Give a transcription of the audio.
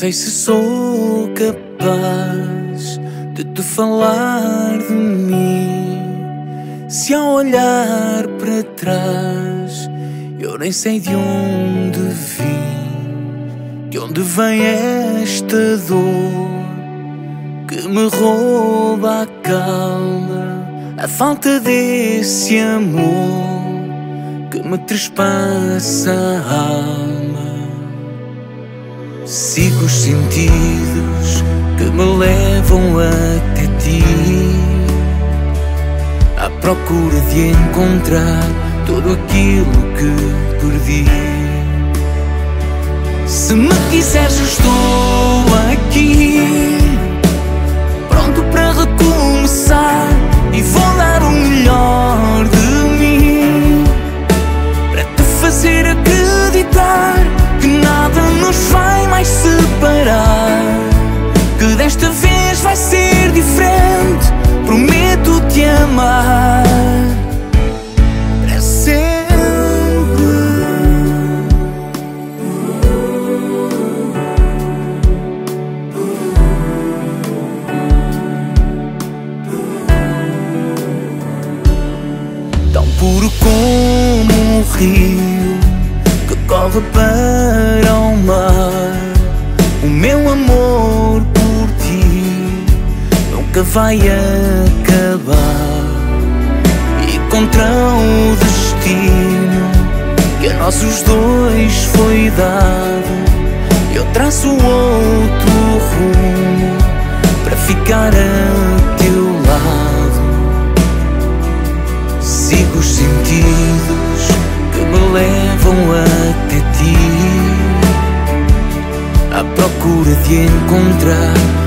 sei se sou capaz de te falar de mim, se ao olhar para trás eu nem sei de onde vim, de onde vem esta dor que me rouba a calma, a falta desse amor que me trespassa a alma. Sigo os sentidos que me levam até ti, à procura de encontrar tudo aquilo que perdi. Se me quiseres, estou aqui, pronto para recomeçar, e vou dar o melhor de mim para te fazer acreditar que nada nos vai mais separar, que desta vez vai ser diferente. Prometo te amar para sempre. Tão puro como um rio que corre para o mar, o meu amor por ti nunca vai acabar. E contra o destino que a nossos dois foi dado, eu traço outro rumo para ficar a teu lado. Sigo os sentidos que me levam até ti, à procura de encontrar